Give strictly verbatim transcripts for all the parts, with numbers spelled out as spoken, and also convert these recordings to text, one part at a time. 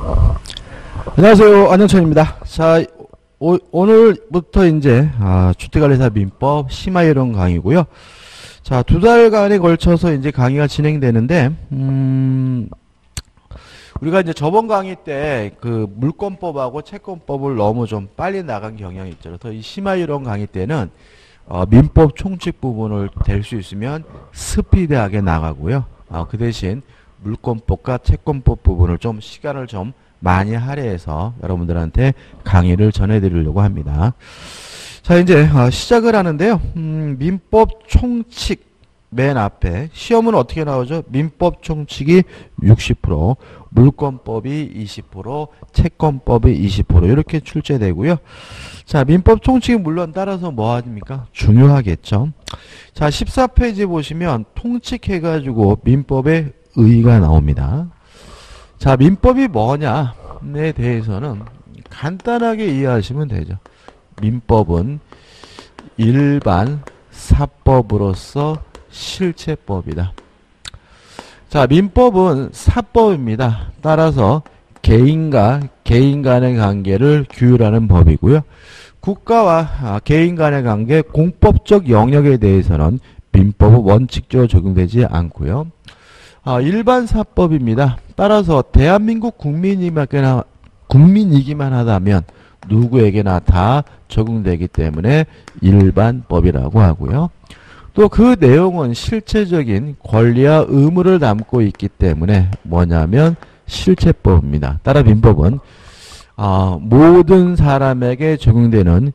안녕하세요. 안영천입니다. 자, 오, 오늘부터 이제 아, 주택관리사 민법 심화이론 강의고요. 자, 두 달간에 걸쳐서 이제 강의가 진행되는데, 음, 우리가 이제 저번 강의 때 그 물권법하고 채권법을 너무 좀 빨리 나간 경향이 있죠. 그래서 이 심화이론 강의 때는 어, 민법 총칙 부분을 될 수 있으면 스피드하게 나가고요. 어, 그 대신 물권법과 채권법 부분을 좀 시간을 좀 많이 할애해서 여러분들한테 강의를 전해드리려고 합니다. 자, 이제 어, 시작을 하는데요. 음, 민법 총칙 맨 앞에 시험은 어떻게 나오죠? 민법 총칙이 육십 퍼센트, 물권법이 이십 퍼센트, 채권법이 이십 퍼센트 이렇게 출제되고요. 자, 민법 총칙이 물론 따라서 뭐 합니까? 중요하겠죠. 자, 십사 페이지 보시면 통칙해가지고 민법의 의의가 나옵니다. 자, 민법이 뭐냐에 대해서는 간단하게 이해하시면 되죠. 민법은 일반 사법으로서 실체법이다. 자, 민법은 사법입니다. 따라서 개인과 개인 간의 관계를 규율하는 법이고요. 국가와 개인 간의 관계 공법적 영역에 대해서는 민법은 원칙적으로 적용되지 않고요. 아, 일반 사법입니다. 따라서 대한민국 국민이기만, 국민이기만 하다면 누구에게나 다 적용되기 때문에 일반법이라고 하고요. 또 그 내용은 실체적인 권리와 의무를 담고 있기 때문에 뭐냐면 실체법입니다. 따라 민법은 어, 모든 사람에게 적용되는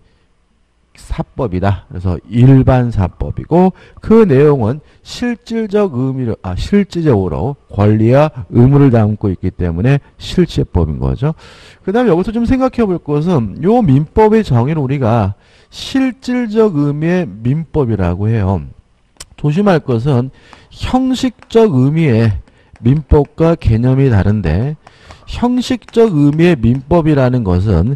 사법이다. 그래서 일반 사법이고 그 내용은 실질적 의미를 아 실질적으로 권리와 의무를 담고 있기 때문에 실체법인 거죠. 그다음에 여기서 좀 생각해 볼 것은 요 민법의 정의를 우리가 실질적 의미의 민법이라고 해요. 조심할 것은 형식적 의미의 민법과 개념이 다른데 형식적 의미의 민법이라는 것은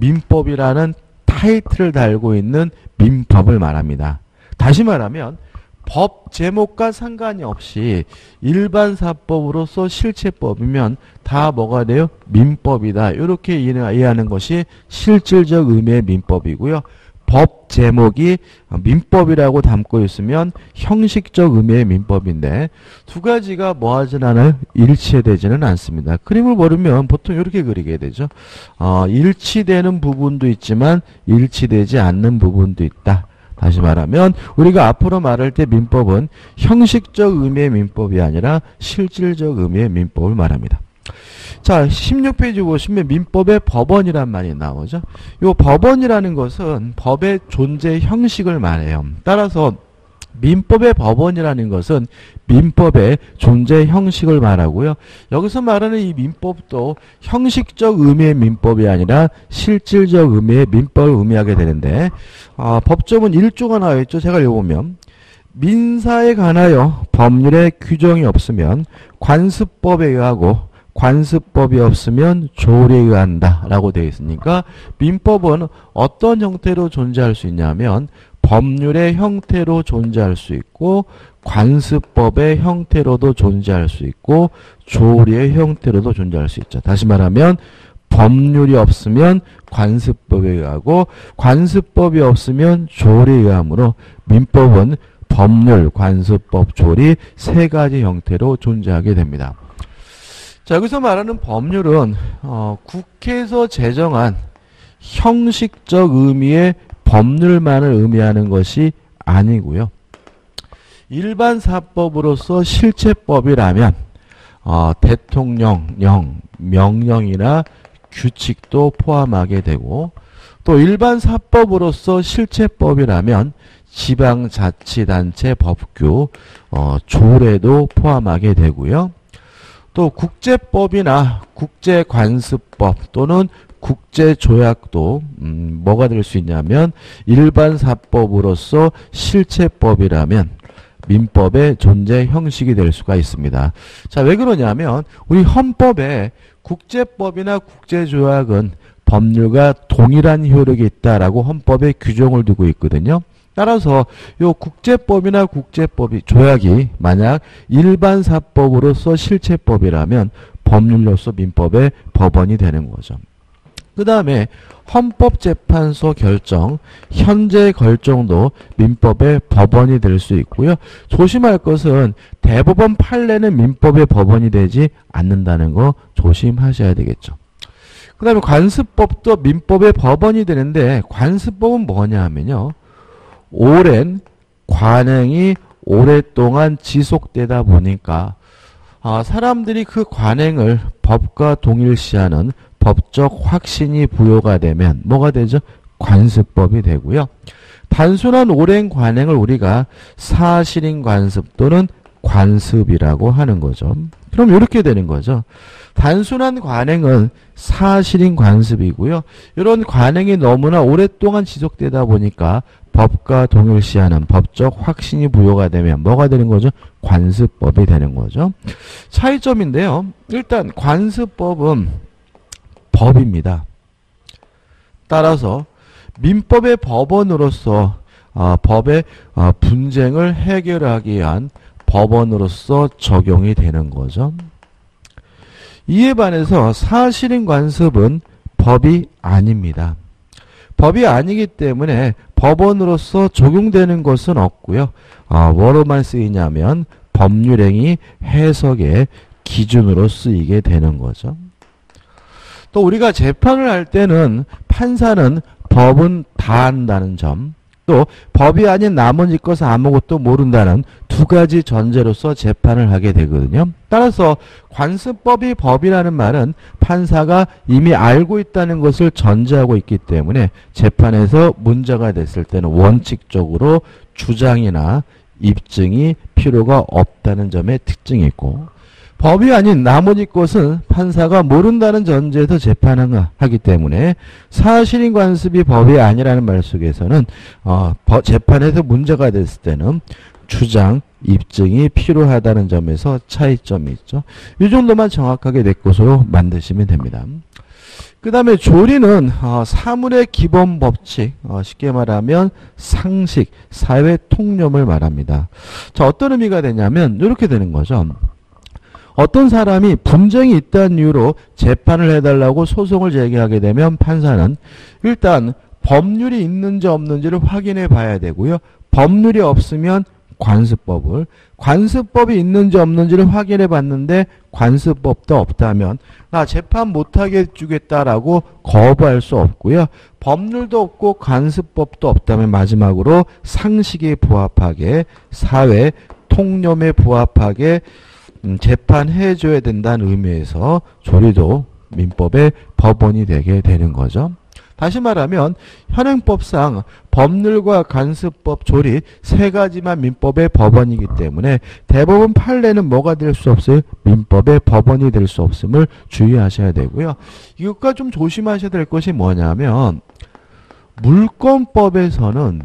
민법이라는 타이틀을 달고 있는 민법을 말합니다. 다시 말하면 법 제목과 상관이 없이 일반 사법으로서 실체법이면 다 뭐가 돼요? 민법이다. 이렇게 이해하는 것이 실질적 의미의 민법이고요. 법 제목이 민법이라고 담고 있으면 형식적 의미의 민법인데 두 가지가 뭐하진 않아요? 일치되지는 않습니다. 그림을 모르면 보통 이렇게 그리게 되죠. 어, 일치되는 부분도 있지만 일치되지 않는 부분도 있다. 다시 말하면 우리가 앞으로 말할 때 민법은 형식적 의미의 민법이 아니라 실질적 의미의 민법을 말합니다. 자, 십육 페이지 보시면 민법의 법원이란 말이 나오죠. 이 법원이라는 것은 법의 존재 형식을 말해요. 따라서 민법의 법원이라는 것은 민법의 존재 형식을 말하고요. 여기서 말하는 이 민법도 형식적 의미의 민법이 아니라 실질적 의미의 민법을 의미하게 되는데 어, 법조문 일 조가 나와 있죠. 제가 읽어보면 민사에 관하여 법률에 규정이 없으면 관습법에 의하고 관습법이 없으면 조례에 의한다 라고 되어 있으니까 민법은 어떤 형태로 존재할 수 있냐면 법률의 형태로 존재할 수 있고 관습법의 형태로도 존재할 수 있고 조례의 형태로도 존재할 수 있죠. 다시 말하면 법률이 없으면 관습법에 의하고 관습법이 없으면 조례에 의하므로 민법은 법률, 관습법, 조례 세 가지 형태로 존재하게 됩니다. 자, 여기서 말하는 법률은 어, 국회에서 제정한 형식적 의미의 법률만을 의미하는 것이 아니고요. 일반 사법으로서 실체법이라면 어, 대통령령, 명령이나 규칙도 포함하게 되고 또 일반 사법으로서 실체법이라면 지방자치단체 법규, 어, 조례도 포함하게 되고요. 또 국제법이나 국제관습법 또는 국제조약도 음, 뭐가 될 수 있냐면 일반 사법으로서 실체법이라면 민법의 존재 형식이 될 수가 있습니다. 자, 왜 그러냐면 우리 헌법에 국제법이나 국제조약은 법률과 동일한 효력이 있다라고 헌법에 규정을 두고 있거든요. 따라서 요 국제법이나 국제법이 조약이 만약 일반 사법으로서 실체법이라면 법률로서 민법의 법원이 되는 거죠. 그 다음에 헌법재판소 결정, 현재 결정도 민법의 법원이 될 수 있고요. 조심할 것은 대법원 판례는 민법의 법원이 되지 않는다는 거 조심하셔야 되겠죠. 그 다음에 관습법도 민법의 법원이 되는데, 관습법은 뭐냐 하면요, 오랜 관행이 오랫동안 지속되다 보니까 아, 사람들이 그 관행을 법과 동일시하는 법적 확신이 부여가 되면 뭐가 되죠? 관습법이 되고요. 단순한 오랜 관행을 우리가 사실인 관습 또는 관습이라고 하는 거죠. 그럼 이렇게 되는 거죠. 단순한 관행은 사실인 관습이고요. 이런 관행이 너무나 오랫동안 지속되다 보니까 법과 동일시하는 법적 확신이 부여가 되면 뭐가 되는 거죠? 관습법이 되는 거죠. 차이점인데요. 일단 관습법은 법입니다. 따라서 민법의 법원으로서 어, 법의 어, 분쟁을 해결하기 위한 법원으로서 적용이 되는 거죠. 이에 반해서 사실인 관습은 법이 아닙니다. 법이 아니기 때문에 법원으로서 적용되는 것은 없고요. 어, 뭐로만 쓰이냐면 법률행위 해석의 기준으로 쓰이게 되는 거죠. 또 우리가 재판을 할 때는 판사는 법은 다 안다는 점, 또 법이 아닌 나머지 것은 아무것도 모른다는 두 가지 전제로서 재판을 하게 되거든요. 따라서 관습법이 법이라는 말은 판사가 이미 알고 있다는 것을 전제하고 있기 때문에 재판에서 문제가 됐을 때는 원칙적으로 주장이나 입증이 필요가 없다는 점에 특징이 있고, 법이 아닌 나머지 것은 판사가 모른다는 전제에서 재판을 하기 때문에 사실인 관습이 법이 아니라는 말 속에서는 어, 재판에서 문제가 됐을 때는 주장, 입증이 필요하다는 점에서 차이점이 있죠. 이 정도만 정확하게 내 것으로 만드시면 됩니다. 그 다음에 조리는 어, 사물의 기본 법칙, 어, 쉽게 말하면 상식, 사회 통념을 말합니다. 자, 어떤 의미가 되냐면 이렇게 되는 거죠. 어떤 사람이 분쟁이 있다는 이유로 재판을 해달라고 소송을 제기하게 되면 판사는 일단 법률이 있는지 없는지를 확인해 봐야 되고요. 법률이 없으면 관습법을, 관습법이 있는지 없는지를 확인해 봤는데 관습법도 없다면 나 재판 못하게 해주겠다라고 거부할 수 없고요. 법률도 없고 관습법도 없다면 마지막으로 상식에 부합하게, 사회 통념에 부합하게 음, 재판해줘야 된다는 의미에서 조리도 민법의 법원이 되게 되는 거죠. 다시 말하면 현행법상 법률과 관습법, 조리 세 가지만 민법의 법원이기 때문에 대법원 판례는 뭐가 될 수 없어요? 민법의 법원이 될 수 없음을 주의하셔야 되고요. 이것과 좀 조심하셔야 될 것이 뭐냐면 물권법에서는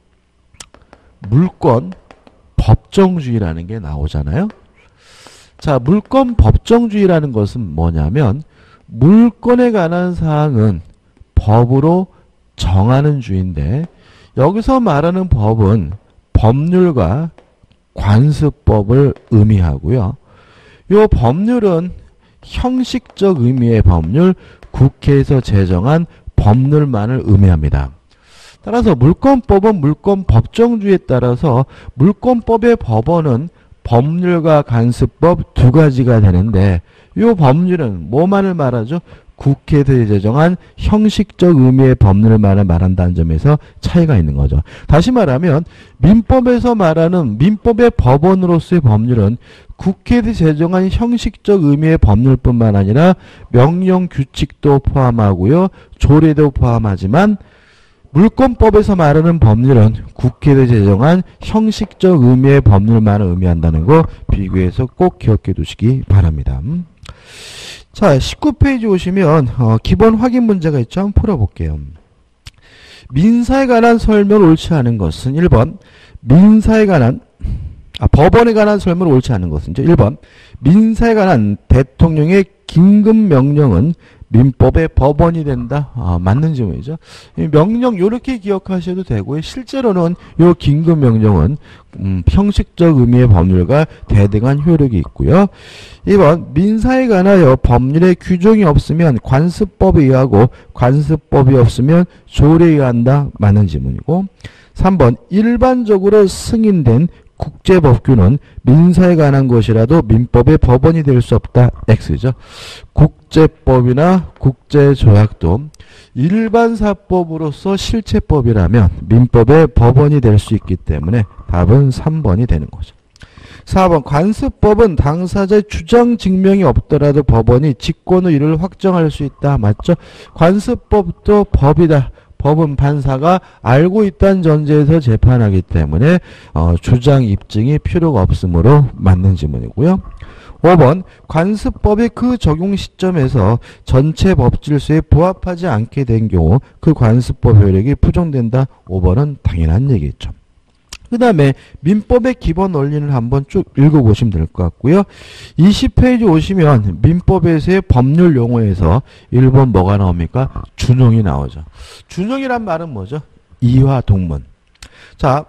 물권 법정주의라는 게 나오잖아요. 자, 물권 법정주의라는 것은 뭐냐면 물권에 관한 사항은 법으로 정하는 주의인데 여기서 말하는 법은 법률과 관습법을 의미하고요. 이 법률은 형식적 의미의 법률, 국회에서 제정한 법률만을 의미합니다. 따라서 물권법은 물권 법정주의에 따라서 물권법의 법원은 법률과 관습법 두 가지가 되는데 이 법률은 뭐만을 말하죠? 국회에서 제정한 형식적 의미의 법률만을 말한다는 점에서 차이가 있는 거죠. 다시 말하면 민법에서 말하는 민법의 법원으로서의 법률은 국회에서 제정한 형식적 의미의 법률뿐만 아니라 명령 규칙도 포함하고요. 조례도 포함하지만 물권법에서 말하는 법률은 국회에서 제정한 형식적 의미의 법률만을 의미한다는 거 비교해서 꼭 기억해 두시기 바랍니다. 자, 십구 페이지 오시면 어, 기본 확인 문제가 있죠. 한번 풀어볼게요. 민사에 관한 설명을 옳지 않은 것은 일 번 민사에 관한 아, 법원에 관한 설명을 옳지 않은 것은 일 번 민사에 관한 대통령의 긴급 명령은 민법의 법원이 된다. 아, 맞는 질문이죠. 이 명령 요렇게 기억하셔도 되고요. 실제로는 요 긴급 명령은 음, 형식적 의미의 법률과 대등한 효력이 있고요. 이 번 민사에 관하여 법률의 규정이 없으면 관습법에 의하고 관습법이 없으면 조례에 의한다. 맞는 질문이고 삼 번 일반적으로 승인된 국제법규는 민사에 관한 것이라도 민법의 법원이 될 수 없다. X죠. 국제법이나 국제조약도 일반사법으로서 실체법이라면 민법의 법원이 될 수 있기 때문에 답은 삼 번이 되는 거죠. 사 번 관습법은 당사자의 주장 증명이 없더라도 법원이 직권의 일을 확정할 수 있다. 맞죠? 관습법도 법이다. 법은 판사가 알고 있다는 전제에서 재판하기 때문에 어, 주장 입증이 필요가 없으므로 맞는 질문이고요. 오 번 관습법의 그 적용 시점에서 전체 법질서에 부합하지 않게 된 경우 그 관습법 효력이 부정된다. 오 번은 당연한 얘기겠죠. 그 다음에 민법의 기본 원리를 한번 쭉 읽어보시면 될 것 같고요. 이십 페이지 오시면 민법에서의 법률 용어에서 일 번 뭐가 나옵니까? 준용이 나오죠. 준용이란 말은 뭐죠? 이화 동문. 자,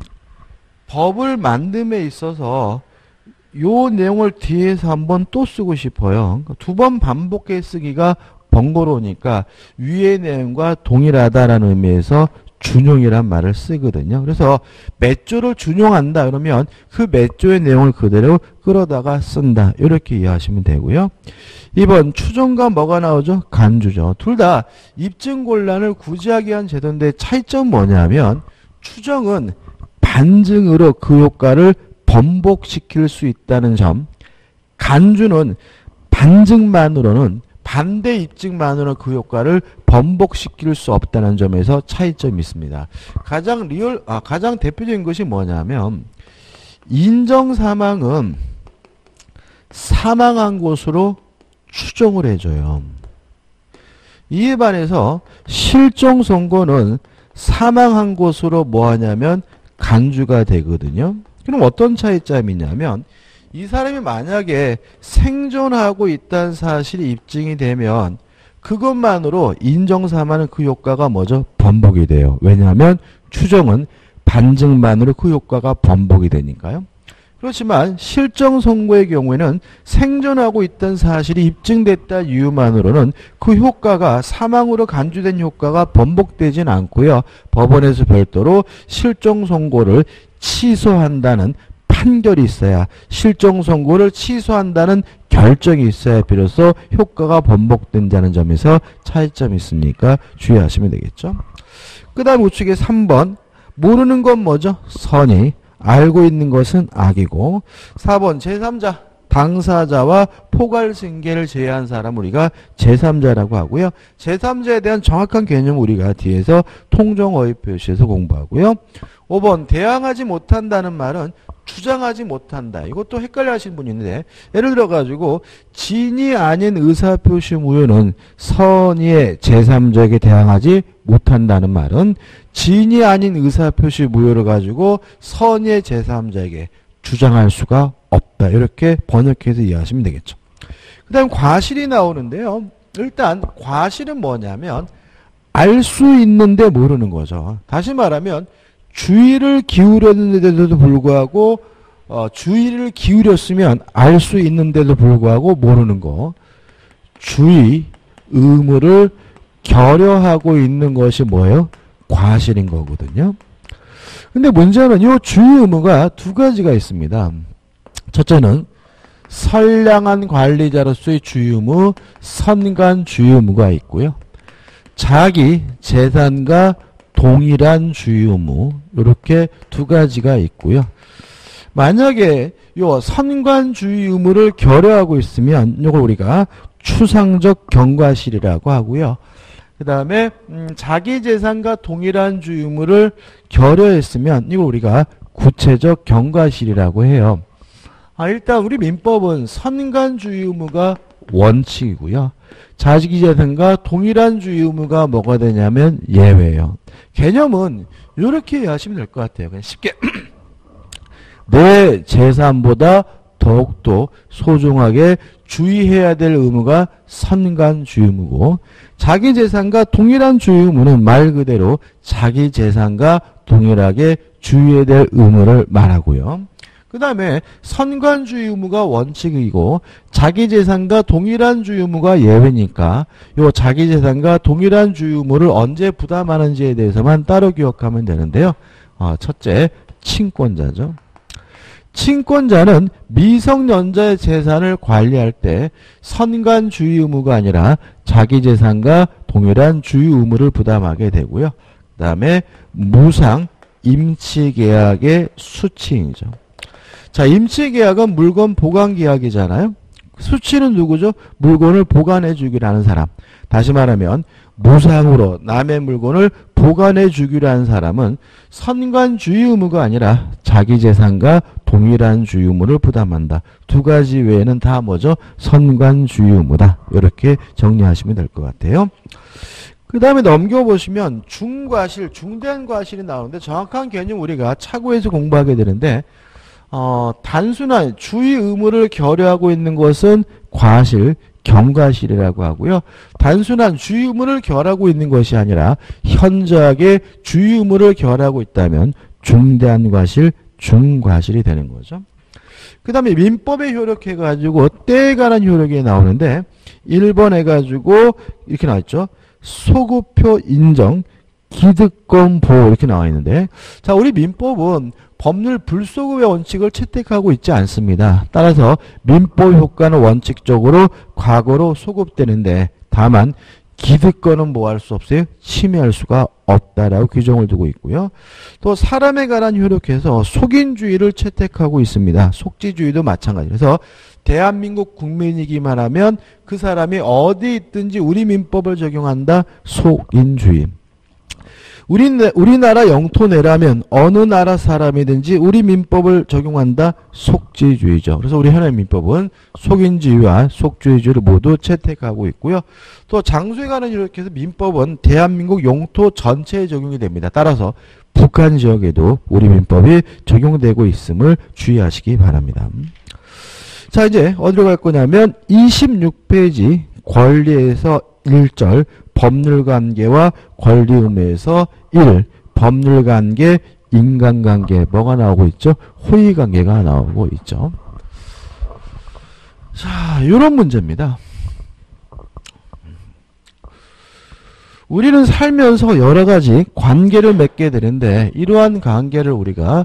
법을 만듦에 있어서 요 내용을 뒤에서 한번 또 쓰고 싶어요. 두 번 반복해 쓰기가 번거로우니까 위의 내용과 동일하다라는 의미에서 준용이란 말을 쓰거든요. 그래서 몇 조를 준용한다 그러면 그 몇 조의 내용을 그대로 끌어다가 쓴다. 이렇게 이해하시면 되고요. 이 번 추정과 뭐가 나오죠? 간주죠. 둘 다 입증곤란을 구제하기 위한 제도인데 차이점 뭐냐면 추정은 반증으로 그 효과를 번복시킬 수 있다는 점, 간주는 반증만으로는 반대 입증만으로는 그 효과를 번복시킬 수 없다는 점에서 차이점이 있습니다. 가장 리얼, 아, 가장 대표적인 것이 뭐냐면, 인정사망은 사망한 것으로 추정을 해줘요. 이에 반해서 실종선고는 사망한 것으로 뭐 하냐면 간주가 되거든요. 그럼 어떤 차이점이냐면, 이 사람이 만약에 생존하고 있다는 사실이 입증이 되면 그것만으로 인정사망은 그 효과가 뭐죠? 번복이 돼요. 왜냐하면 추정은 반증만으로 그 효과가 번복이 되니까요. 그렇지만 실정 선고의 경우에는 생존하고 있다는 사실이 입증됐다 이유만으로는 그 효과가 사망으로 간주된 효과가 번복되진 않고요. 법원에서 별도로 실정 선고를 취소한다는 판결이 있어야, 실정 선고를 취소한다는 결정이 있어야 비로소 효과가 번복된다는 점에서 차이점이 있으니까 주의하시면 되겠죠. 그 다음 우측에 삼 번 모르는 건 뭐죠? 선의, 알고 있는 것은 악이고. 사 번 제삼자, 당사자와 포괄승계를 제외한 사람 우리가 제삼자라고 하고요. 제삼자에 대한 정확한 개념 우리가 뒤에서 통정어휘 표시에서 공부하고요. 오 번 대항하지 못한다는 말은 주장하지 못한다. 이것도 헷갈려 하시는 분이 있는데, 예를 들어 가지고 진이 아닌 의사표시 무효는 선의의 제삼자에게 대항하지 못한다는 말은 진이 아닌 의사표시 무효를 가지고 선의의 제삼자에게 주장할 수가 없다. 이렇게 번역해서 이해하시면 되겠죠. 그 다음 과실이 나오는데요. 일단 과실은 뭐냐면 알 수 있는데 모르는 거죠. 다시 말하면 주의를 기울였는데도 불구하고 어, 주의를 기울였으면 알 수 있는데도 불구하고 모르는 거. 주의 의무를 결여하고 있는 것이 뭐예요? 과실인 거거든요. 근데 문제는 이 주의 의무가 두 가지가 있습니다. 첫째는 선량한 관리자로서의 주의 의무, 선관 주의 의무가 있고요. 자기 재산과 동일한 주의 의무, 이렇게 두 가지가 있고요. 만약에 요 선관주의 의무를 결여하고 있으면 이걸 우리가 추상적 경과실이라고 하고요. 그 다음에 음, 자기 재산과 동일한 주의 의무를 결여했으면 이걸 우리가 구체적 경과실이라고 해요. 아, 일단 우리 민법은 선관주의 의무가 원칙이고요. 자기 재산과 동일한 주의 의무가 뭐가 되냐면 예외예요. 개념은 이렇게 이해하시면 될 것 같아요. 그냥 쉽게 내 재산보다 더욱더 소중하게 주의해야 될 의무가 선관주의 의무고, 자기 재산과 동일한 주의 의무는 말 그대로 자기 재산과 동일하게 주의해야 될 의무를 말하고요. 그 다음에 선관주의 의무가 원칙이고 자기 재산과 동일한 주의 의무가 예외니까 요 자기 재산과 동일한 주의 의무를 언제 부담하는지에 대해서만 따로 기억하면 되는데요. 어, 첫째, 친권자죠. 친권자는 미성년자의 재산을 관리할 때 선관주의 의무가 아니라 자기 재산과 동일한 주의 의무를 부담하게 되고요. 그 다음에 무상 임치계약의 수취인이죠. 자, 임치계약은 물건 보관계약이잖아요. 수취는 누구죠? 물건을 보관해 주기로 하는 사람. 다시 말하면 무상으로 남의 물건을 보관해 주기로 하는 사람은 선관주의 의무가 아니라 자기 재산과 동일한 주의 의무를 부담한다. 두 가지 외에는 다 뭐죠? 선관주의 의무다. 이렇게 정리하시면 될 것 같아요. 그 다음에 넘겨보시면 중과실, 중대한 과실이 나오는데 정확한 개념 우리가 차고에서 공부하게 되는데 어, 단순한 주의 의무를 결여하고 있는 것은 과실, 경과실이라고 하고요. 단순한 주의 의무를 결하고 있는 것이 아니라 현저하게 주의 의무를 결하고 있다면 중대한 과실, 중과실이 되는 거죠. 그 다음에 민법에 효력해가지고 때에 관한 효력이 나오는데 일 번 해가지고 이렇게 나왔죠. 소급표 인정, 기득권 보호 이렇게 나와 있는데 자, 우리 민법은 법률 불소급의 원칙을 채택하고 있지 않습니다. 따라서 민법 효과는 원칙적으로 과거로 소급되는데 다만 기득권은 뭐 할 수 없어요? 침해할 수가 없다라고 규정을 두고 있고요. 또 사람에 관한 효력해서 속인주의를 채택하고 있습니다. 속지주의도 마찬가지. 그래서 대한민국 국민이기만 하면 그 사람이 어디 있든지 우리 민법을 적용한다. 속인주의. 우리, 우리나라 영토 내라면 어느 나라 사람이든지 우리 민법을 적용한다. 속지주의죠. 그래서 우리 현행 민법은 속인주의와 속주의주의를 모두 채택하고 있고요. 또 장소에 관한 이렇게 해서 민법은 대한민국 영토 전체에 적용이 됩니다. 따라서 북한 지역에도 우리 민법이 적용되고 있음을 주의하시기 바랍니다. 자, 이제 어디로 갈 거냐면 이십육 페이지 권리에서 일 절 법률관계와 권리 의무에서 일 법률관계, 인간관계 뭐가 나오고 있죠? 호의관계가 나오고 있죠. 자, 이런 문제입니다. 우리는 살면서 여러 가지 관계를 맺게 되는데 이러한 관계를 우리가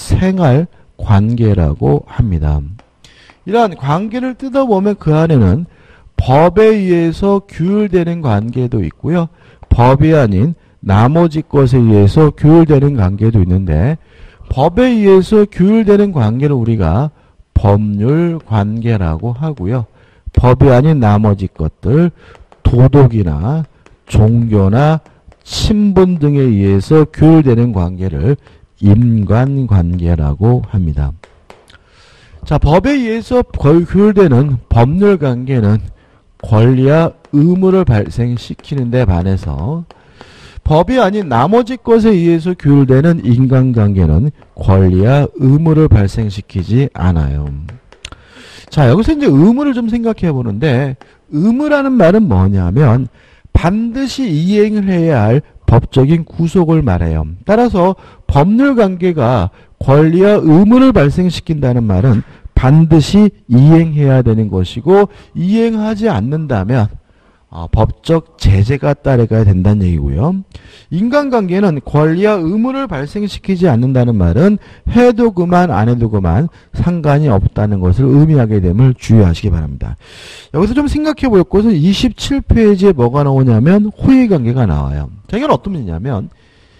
생활관계라고 합니다. 이러한 관계를 뜯어보면 그 안에는 법에 의해서 규율되는 관계도 있고요. 법이 아닌 나머지 것에 의해서 규율되는 관계도 있는데 법에 의해서 규율되는 관계를 우리가 법률관계라고 하고요. 법이 아닌 나머지 것들, 도덕이나 종교나 친분 등에 의해서 규율되는 관계를 인간관계라고 합니다. 자, 법에 의해서 규율되는 법률관계는 권리와 의무를 발생시키는 데 반해서 법이 아닌 나머지 것에 의해서 규율되는 인간관계는 권리와 의무를 발생시키지 않아요. 자, 여기서 이제 의무를 좀 생각해 보는데 의무라는 말은 뭐냐면 반드시 이행을 해야 할 법적인 구속을 말해요. 따라서 법률관계가 권리와 의무를 발생시킨다는 말은 반드시 이행해야 되는 것이고 이행하지 않는다면 어, 법적 제재가 따라가야 된다는 얘기고요. 인간관계는 권리와 의무를 발생시키지 않는다는 말은 해도 그만 안 해도 그만 상관이 없다는 것을 의미하게 됨을 주의하시기 바랍니다. 여기서 좀 생각해 볼 것은 이십칠 페이지에 뭐가 나오냐면 호의관계가 나와요. 자, 이건 어떤 문제냐면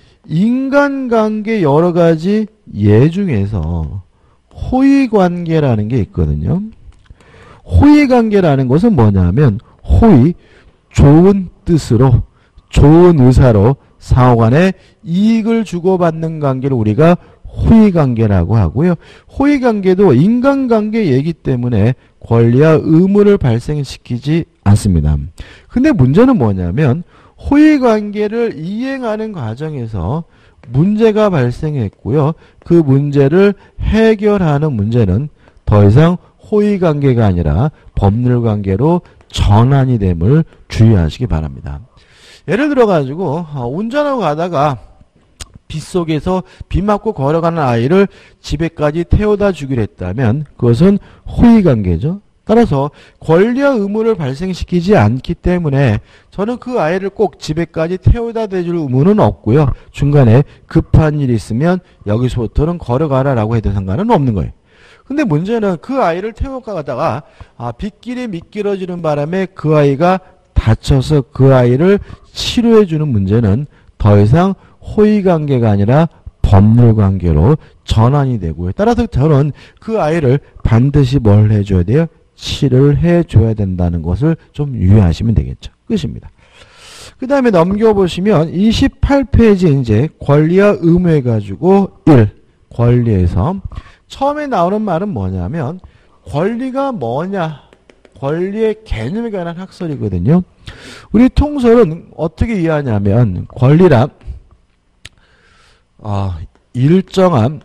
인간관계 여러 가지 예 중에서 호의관계라는 게 있거든요. 호의관계라는 것은 뭐냐면 호의, 좋은 뜻으로 좋은 의사로 상호간에 이익을 주고받는 관계를 우리가 호의관계라고 하고요. 호의관계도 인간관계이기 때문에 권리와 의무를 발생시키지 않습니다. 근데 문제는 뭐냐면 호의관계를 이행하는 과정에서 문제가 발생했고요. 그 문제를 해결하는 문제는 더 이상 호의관계가 아니라 법률관계로 전환이 됨을 주의하시기 바랍니다. 예를 들어 가지고 운전하고 가다가 빗속에서 비 맞고 걸어가는 아이를 집에까지 태워다 주기로 했다면 그것은 호의관계죠. 따라서 권리와 의무를 발생시키지 않기 때문에 저는 그 아이를 꼭 집에까지 태워다 대줄 의무는 없고요. 중간에 급한 일이 있으면 여기서부터는 걸어가라 라고 해도 상관은 없는 거예요. 근데 문제는 그 아이를 태워가다가 아, 빗길이 미끄러지는 바람에 그 아이가 다쳐서 그 아이를 치료해 주는 문제는 더 이상 호의관계가 아니라 법률관계로 전환이 되고요. 따라서 저는 그 아이를 반드시 뭘 해줘야 돼요? 치료를 해줘야 된다는 것을 좀 유의하시면 되겠죠. 끝입니다. 그 다음에 넘겨보시면 이십팔 페이지 이제 권리와 의무 해가지고 일. 권리에서 처음에 나오는 말은 뭐냐면 권리가 뭐냐? 권리의 개념에 관한 학설이거든요. 우리 통설은 어떻게 이해하냐면 권리란 어, 일정한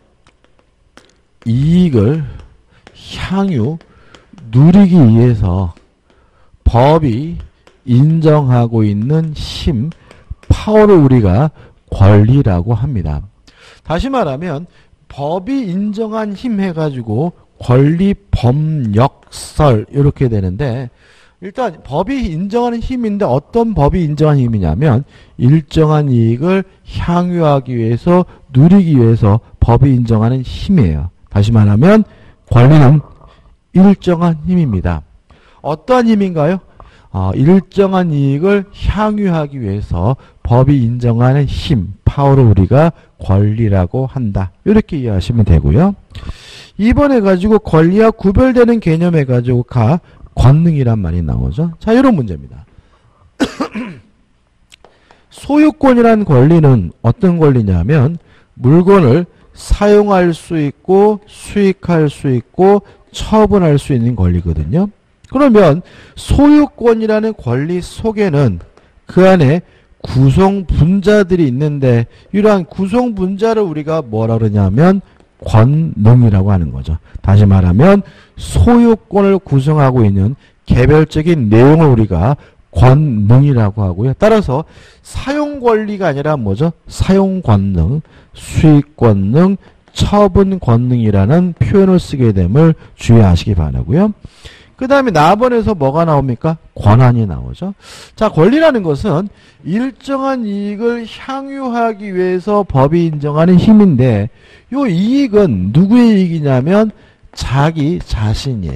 이익을 향유 누리기 위해서 법이 인정하고 있는 힘, 파워를 우리가 권리라고 합니다. 다시 말하면 법이 인정한 힘 해가지고 권리, 법력설 이렇게 되는데 일단 법이 인정하는 힘인데 어떤 법이 인정한 힘이냐면 일정한 이익을 향유하기 위해서 누리기 위해서 법이 인정하는 힘이에요. 다시 말하면 권리는 일정한 힘입니다. 어떠한 힘인가요? 어, 일정한 이익을 향유하기 위해서 법이 인정하는 힘, 파워를 우리가 권리라고 한다. 이렇게 이해하시면 되고요. 이 번 해가지고 권리와 구별되는 개념 해가지고 가 권능이란 말이 나오죠. 자, 이런 문제입니다. 소유권이란 권리는 어떤 권리냐면 물건을 사용할 수 있고 수익할 수 있고 처분할 수 있는 권리거든요. 그러면 소유권이라는 권리 속에는 그 안에 구성분자들이 있는데 이러한 구성분자를 우리가 뭐라 그러냐면 권능이라고 하는 거죠. 다시 말하면 소유권을 구성하고 있는 개별적인 내용을 우리가 권능이라고 하고요. 따라서 사용권리가 아니라 뭐죠? 사용권능, 수익권능, 처분권능이라는 표현을 쓰게 됨을 주의하시기 바라고요. 그 다음에 나번에서 뭐가 나옵니까? 권한이 나오죠. 자, 권리라는 것은 일정한 이익을 향유하기 위해서 법이 인정하는 힘인데 이 이익은 누구의 이익이냐면 자기 자신이에요.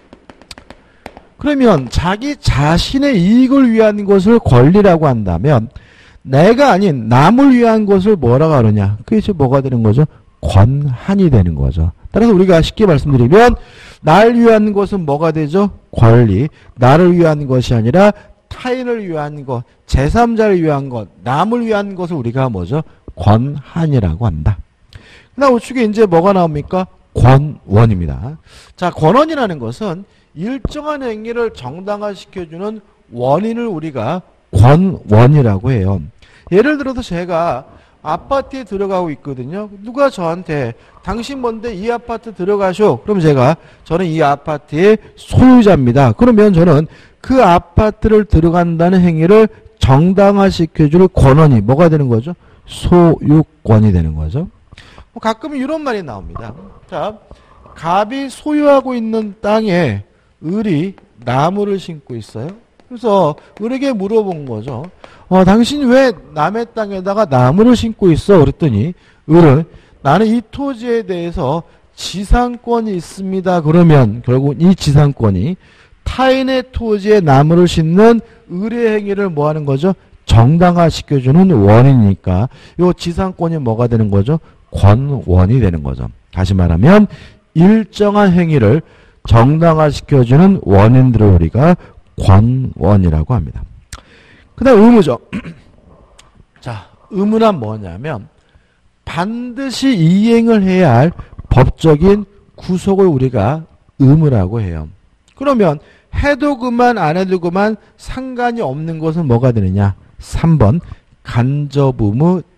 그러면 자기 자신의 이익을 위한 것을 권리라고 한다면 내가 아닌 남을 위한 것을 뭐라고 하느냐? 그게 뭐가 되는 거죠? 권한이 되는 거죠. 따라서 우리가 쉽게 말씀드리면 날 위한 것은 뭐가 되죠? 권리. 나를 위한 것이 아니라 타인을 위한 것, 제삼자를 위한 것, 남을 위한 것을 우리가 뭐죠? 권한이라고 한다. 그 다음 우측에 이제 뭐가 나옵니까? 권원입니다. 자, 권원이라는 것은 일정한 행위를 정당화시켜주는 원인을 우리가 권원이라고 해요. 예를 들어서 제가 아파트에 들어가고 있거든요. 누가 저한테 당신 뭔데 이 아파트 들어가쇼. 그럼 제가 저는 이 아파트의 소유자입니다. 그러면 저는 그 아파트를 들어간다는 행위를 정당화시켜줄 권한이 뭐가 되는 거죠? 소유권이 되는 거죠. 가끔 이런 말이 나옵니다. 자, 갑이 소유하고 있는 땅에 을이 나무를 심고 있어요. 그래서 을에게 물어본 거죠. 어, 당신 왜 남의 땅에다가 나무를 심고 있어? 그랬더니 을은 나는 이 토지에 대해서 지상권이 있습니다. 그러면 결국 이 지상권이 타인의 토지에 나무를 심는 을의 행위를 뭐 하는 거죠? 정당화시켜주는 원이니까 이 지상권이 뭐가 되는 거죠? 권원이 되는 거죠. 다시 말하면 일정한 행위를 정당화시켜주는 원인들을 우리가 권원이라고 합니다. 그 다음 의무죠. 자, 의무란 뭐냐면 반드시 이행을 해야 할 법적인 구속을 우리가 의무라고 해요. 그러면 해도 그만 안 해도 그만 상관이 없는 것은 뭐가 되느냐? 삼 번 간접 의무,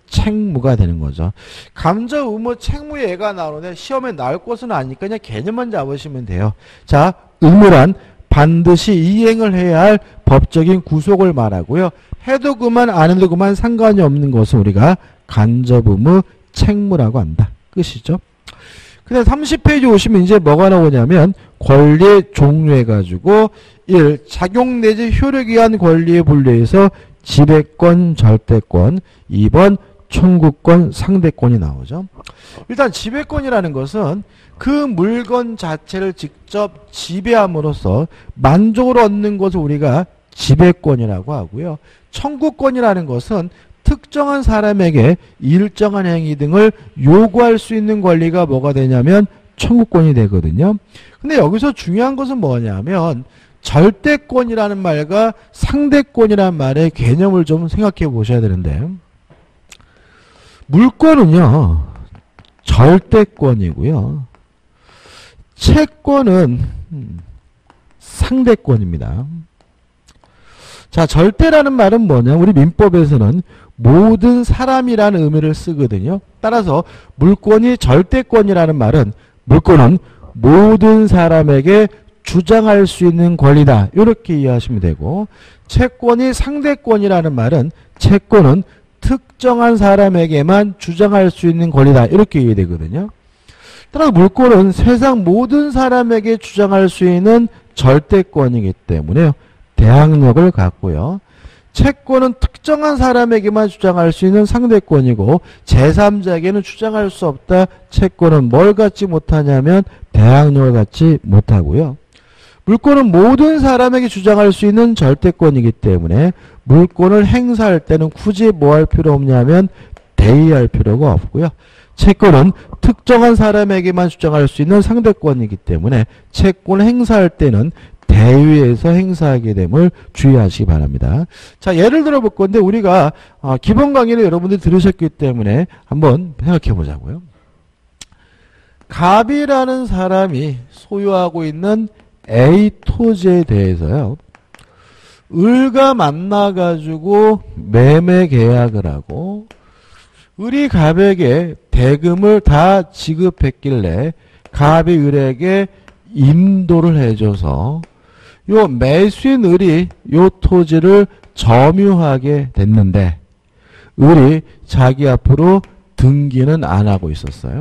책무가 되는 거죠. 감저, 의무, 책무 예가 나오는데 시험에 나올 것은 아니니까 그냥 개념만 잡으시면 돼요. 자, 의무란 반드시 이행을 해야 할 법적인 구속을 말하고요. 해도 그만 안 해도 그만 상관이 없는 것은 우리가 간접 의무, 책무라고 한다. 끝이죠. 근데 삼십 페이지 오시면 이제 뭐가 나오냐면 권리의 종류해가지고 일. 작용 내지 효력에 의한 권리에 분류해서 지배권, 절대권, 이 번 청구권, 상대권이 나오죠. 일단 지배권이라는 것은 그 물건 자체를 직접 지배함으로써 만족을 얻는 것을 우리가 지배권이라고 하고요. 청구권이라는 것은 특정한 사람에게 일정한 행위 등을 요구할 수 있는 권리가 뭐가 되냐면 청구권이 되거든요. 근데 여기서 중요한 것은 뭐냐면 절대권이라는 말과 상대권이라는 말의 개념을 좀 생각해 보셔야 되는데, 물권은요 절대권이고요, 채권은 상대권입니다. 자, 절대라는 말은 뭐냐, 우리 민법에서는 모든 사람이라는 의미를 쓰거든요. 따라서 물권이 절대권이라는 말은 물권은 모든 사람에게 주장할 수 있는 권리다, 이렇게 이해하시면 되고, 채권이 상대권이라는 말은 채권은 특정한 사람에게만 주장할 수 있는 권리다, 이렇게 이해되거든요. 따라서 물권은 세상 모든 사람에게 주장할 수 있는 절대권이기 때문에 대항력을 갖고요. 채권은 특정한 사람에게만 주장할 수 있는 상대권이고 제삼자에게는 주장할 수 없다. 채권은 뭘 갖지 못하냐면 대항력을 갖지 못하고요. 물권은 모든 사람에게 주장할 수 있는 절대권이기 때문에 물권을 행사할 때는 굳이 뭐 할 필요 없냐면 대의할 필요가 없고요. 채권은 특정한 사람에게만 주장할 수 있는 상대권이기 때문에 채권을 행사할 때는 대의에서 행사하게 됨을 주의하시기 바랍니다. 자, 예를 들어 볼 건데 우리가 어, 기본 강의를 여러분들이 들으셨기 때문에 한번 생각해 보자고요. 갑이라는 사람이 소유하고 있는 A 토지에 대해서요, 을과 만나가지고 매매 계약을 하고 을이 갑에게 대금을 다 지급했길래 갑이 을에게 인도를 해줘서 요 매수인 을이 요 토지를 점유하게 됐는데 을이 자기 앞으로 등기는 안 하고 있었어요.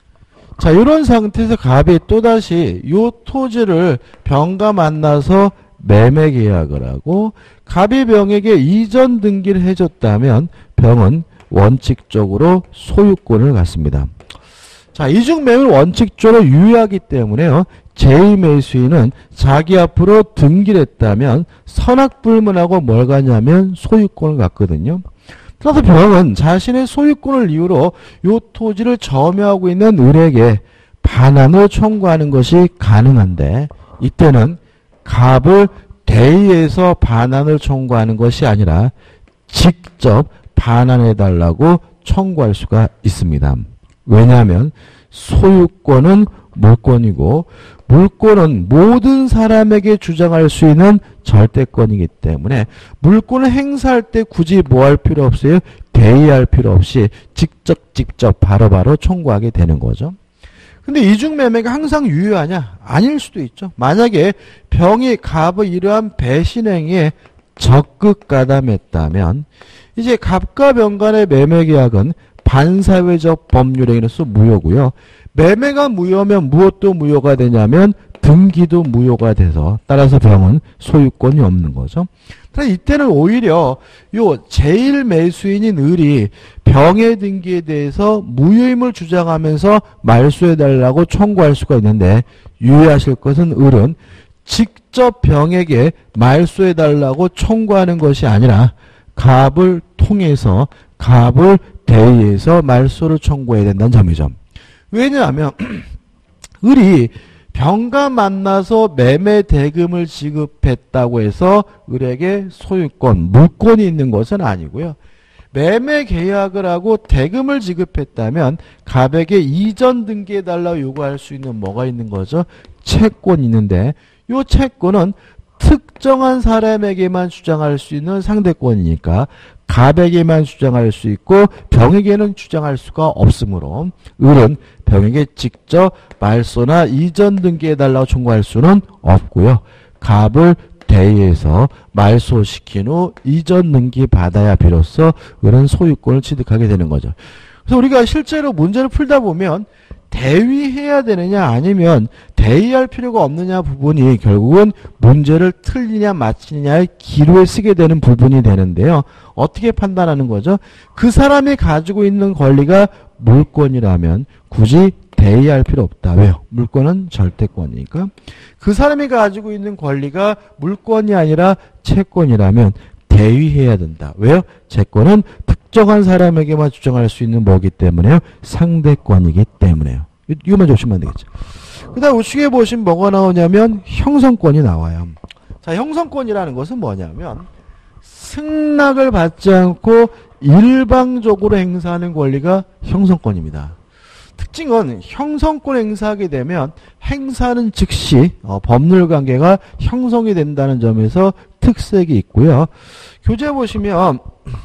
자, 이런 상태에서 갑이 또다시 요 토지를 병과 만나서 매매 계약을 하고 갑이 병에게 이전 등기를 해줬다면 병은 원칙적으로 소유권을 갖습니다. 자, 이중 매매를 원칙적으로 유효하기 때문에요. 제이 매수인은 자기 앞으로 등기를 했다면 선악불문하고 뭘 갖냐면 소유권을 갖거든요. 따라서 병은 자신의 소유권을 이유로 이 토지를 점유하고 있는 을에게 반환을 청구하는 것이 가능한데 이때는 갑을 대의해서 반환을 청구하는 것이 아니라 직접 반환해달라고 청구할 수가 있습니다. 왜냐하면 소유권은 물권이고 물권은 모든 사람에게 주장할 수 있는 절대권이기 때문에 물권을 행사할 때 굳이 뭐 할 필요 없어요? 대의할 필요 없이 직접 직접 바로바로 바로 청구하게 되는 거죠. 근데 이중매매가 항상 유효하냐? 아닐 수도 있죠. 만약에 병이 갑의 이러한 배신행위에 적극 가담했다면 이제 갑과 병 간의 매매계약은 반사회적 법률행위로서 무효고요. 매매가 무효면 무엇도 무효가 되냐면 등기도 무효가 돼서 따라서 병은 소유권이 없는 거죠. 그래서 이때는 오히려 요 제일 매수인인 을이 병의 등기에 대해서 무효임을 주장하면서 말소해달라고 청구할 수가 있는데 유의하실 것은 을은 직접 병에게 말소해달라고 청구하는 것이 아니라 갑을 통해서 갑을 대의해서 말소를 청구해야 된다는 점이죠. 왜냐하면 을이 병과 만나서 매매 대금을 지급했다고 해서 을에게 소유권, 물권이 있는 것은 아니고요. 매매 계약을 하고 대금을 지급했다면 갑에게 이전 등기해달라고 요구할 수 있는 뭐가 있는 거죠? 채권이 있는데 이 채권은 특 특정한 사람에게만 주장할 수 있는 상대권이니까 갑에게만 주장할 수 있고 병에게는 주장할 수가 없으므로 을은 병에게 직접 말소나 이전 등기해달라고 청구할 수는 없고요. 갑을 대의해서 말소시킨 후 이전 등기 받아야 비로소 을은 소유권을 취득하게 되는 거죠. 그래서 우리가 실제로 문제를 풀다 보면 대위해야 되느냐 아니면 대위할 필요가 없느냐 부분이 결국은 문제를 틀리냐 맞히느냐의 기로에 쓰게 되는 부분이 되는데요. 어떻게 판단하는 거죠? 그 사람이 가지고 있는 권리가 물권이라면 굳이 대위할 필요 없다. 왜요? 물권은 절대권이니까. 그 사람이 가지고 있는 권리가 물권이 아니라 채권이라면 대위해야 된다. 왜요? 채권은 특정한 사람에게만 주장할 수 있는 뭐기 때문에요? 상대권이기 때문에요. 이것만 조심하면 되겠죠. 그 다음 우측에 보시면 뭐가 나오냐면 형성권이 나와요. 자, 형성권이라는 것은 뭐냐면 승낙을 받지 않고 일방적으로 행사하는 권리가 형성권입니다. 특징은 형성권 행사하게 되면 행사는 즉시 어, 법률관계가 형성이 된다는 점에서 특색이 있고요. 교재 보시면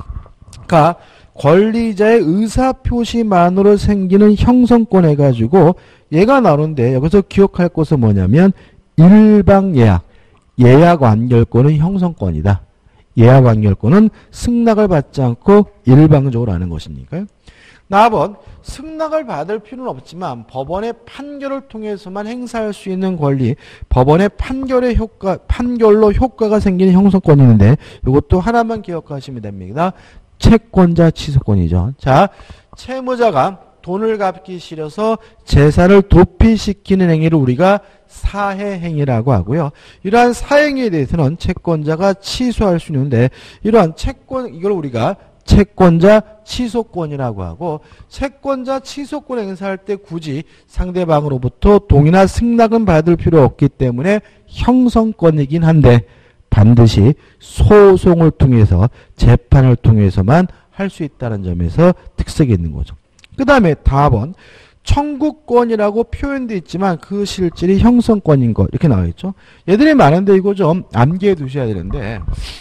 가 권리자의 의사표시만으로 생기는 형성권 해가지고 얘가 나오는데 여기서 기억할 것은 뭐냐면 일방예약, 예약 완결권은 형성권이다. 예약 완결권은 승낙을 받지 않고 일방적으로 하는 것이니까요. 사 번 승낙을 받을 필요는 없지만 법원의 판결을 통해서만 행사할 수 있는 권리, 법원의 판결의 효과, 판결로 효과가 생기는 형성권이 있는데 이것도 하나만 기억하시면 됩니다. 채권자 취소권이죠. 자, 채무자가 돈을 갚기 싫어서 재산을 도피시키는 행위를 우리가 사해행위라고 하고요. 이러한 사행위에 대해서는 채권자가 취소할 수 있는데 이러한 채권, 이걸 우리가 채권자 취소권이라고 하고 채권자 취소권 행사할 때 굳이 상대방으로부터 동의나 승낙은 받을 필요 없기 때문에 형성권이긴 한데 반드시 소송을 통해서 재판을 통해서만 할 수 있다는 점에서 특색이 있는 거죠. 그 다음에 답은 청구권이라고 표현되어 있지만 그 실질이 형성권인 것 이렇게 나와 있죠. 얘들이 많은데 이거 좀 암기해 두셔야 되는데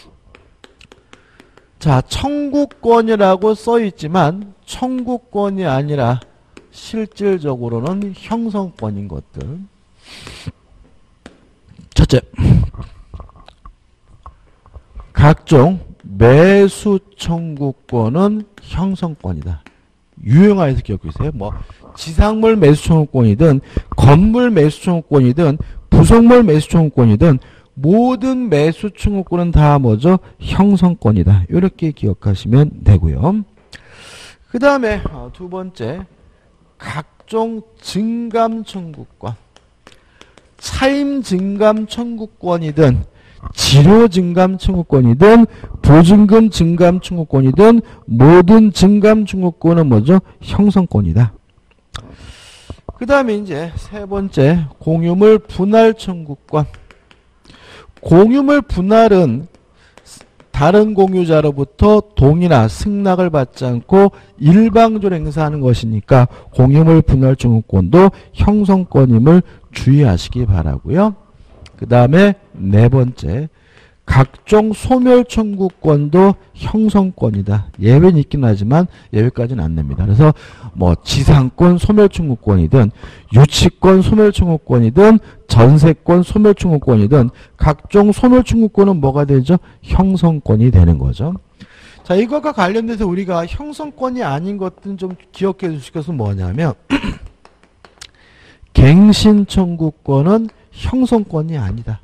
자, 청구권이라고 써 있지만 청구권이 아니라 실질적으로는 형성권인 것들. 첫째, 각종 매수 청구권은 형성권이다. 유형화해서 기억해 주세요. 뭐 지상물 매수 청구권이든 건물 매수 청구권이든 부속물 매수 청구권이든 모든 매수 청구권은 다 뭐죠? 형성권이다. 이렇게 기억하시면 되고요. 그 다음에 두 번째, 각종 증감 청구권. 차임 증감 청구권이든 지료 증감 청구권이든 보증금 증감 청구권이든 모든 증감 청구권은 뭐죠? 형성권이다. 그 다음에 이제 세 번째, 공유물 분할 청구권. 공유물 분할은 다른 공유자로부터 동의나 승낙을 받지 않고 일방적으로 행사하는 것이니까 공유물 분할 청구권도 형성권임을 주의하시기 바라고요. 그 다음에 네 번째, 각종 소멸 청구권도 형성권이다. 예외는 있긴 하지만 예외까지는 안 냅니다. 그래서 뭐 지상권 소멸 청구권이든 유치권 소멸 청구권이든 전세권 소멸 청구권이든 각종 소멸 청구권은 뭐가 되죠? 형성권이 되는 거죠. 자, 이것과 관련돼서 우리가 형성권이 아닌 것들은 좀 기억해 주실 것은 뭐냐면 갱신 청구권은 형성권이 아니다.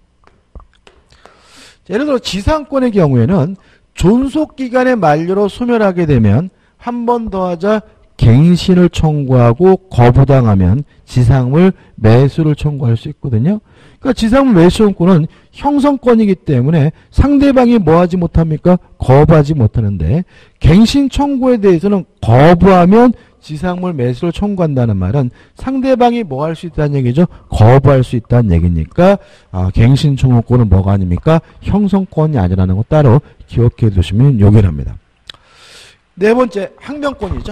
예를 들어 지상권의 경우에는 존속기간의 만료로 소멸하게 되면 한 번 더 하자 갱신을 청구하고 거부당하면 지상물 매수를 청구할 수 있거든요. 그러니까 지상물 매수 청구권은 형성권이기 때문에 상대방이 뭐 하지 못합니까? 거부하지 못하는데 갱신 청구에 대해서는 거부하면 지상물 매수를 청구한다는 말은 상대방이 뭐 할 수 있다는 얘기죠? 거부할 수 있다는 얘기니까 아, 갱신 청구권은 뭐가 아닙니까? 형성권이 아니라는 거 따로 기억해 두시면 요긴합니다. 네 번째, 항변권이죠.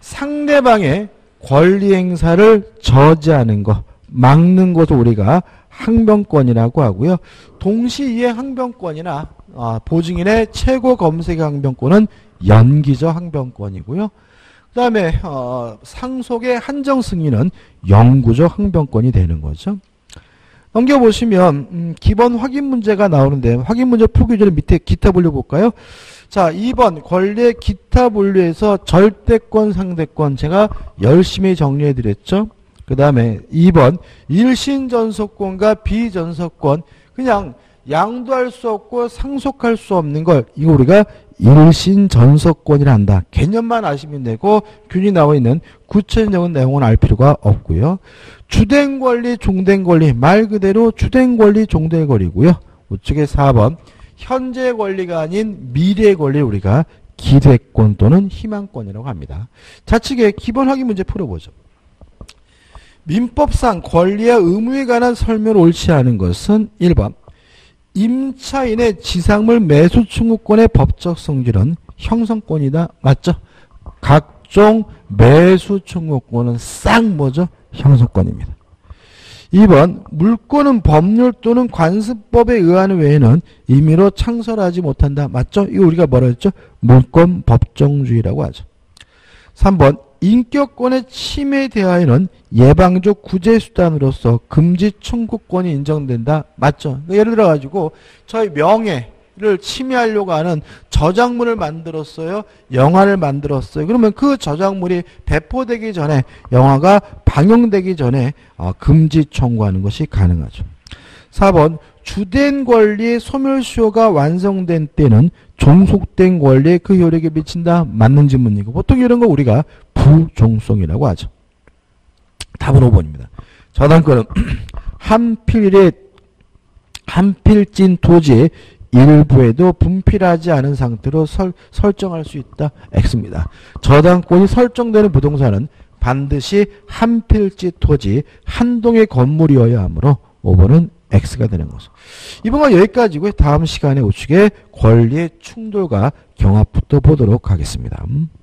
상대방의 권리 행사를 저지하는 것, 막는 것을 우리가 항변권이라고 하고요. 동시이행 항변권이나 아, 보증인의 최고 검색 항변권은 연기적 항변권이고요. 그 다음에 어, 상속의 한정 승인은 영구적 항변권이 되는 거죠. 넘겨보시면 음, 기본 확인 문제가 나오는데 확인 문제 풀기 전에 밑에 기타 분류 볼까요? 자, 이 번 권리의 기타 분류에서 절대권, 상대권 제가 열심히 정리해 드렸죠. 그 다음에 이 번 일신전속권과 비전속권 그냥 양도할 수 없고 상속할 수 없는 걸 이거 우리가 일신전속권이라 한다. 개념만 아시면 되고 균이 나와 있는 구체적인 내용은 알 필요가 없고요. 주된 권리, 종된 권리 말 그대로 주된 권리, 종된 권리고요. 우측에 사 번 현재 권리가 아닌 미래 권리 우리가 기대권 또는 희망권이라고 합니다. 좌측에 기본 확인 문제 풀어보죠. 민법상 권리와 의무에 관한 설명을 옳지 않은 것은 일 번 임차인의 지상물 매수 청구권의 법적 성질은 형성권이다. 맞죠? 각종 매수 청구권은 싹 뭐죠? 형성권입니다. 이 번 물권은 법률 또는 관습법에 의하는 외에는 임의로 창설하지 못한다. 맞죠? 이거 우리가 뭐라 했죠? 물권 법정주의라고 하죠. 삼 번 인격권의 침해에 대하여는 예방적 구제수단으로서 금지 청구권이 인정된다. 맞죠? 예를 들어 가지고 저희 명예를 침해하려고 하는 저작물을 만들었어요. 영화를 만들었어요. 그러면 그 저작물이 배포되기 전에 영화가 방영되기 전에 금지 청구하는 것이 가능하죠. 사 번 주된 권리의 소멸시효가 완성된 때는 종속된 권리에 그 효력이 미친다. 맞는 질문이고 보통 이런 거 우리가 부종속이라고 하죠. 답은 오 번입니다. 저당권은 한필의 한필진 토지의 일부에도 분필하지 않은 상태로 설, 설정할 수 있다. X입니다. 저당권이 설정되는 부동산은 반드시 한필지 토지 한 동의 건물이어야 하므로 오 번은 X가 되는 거죠. 이번은 여기까지고요. 다음 시간에 우측에 권리의 충돌과 경합부터 보도록 하겠습니다.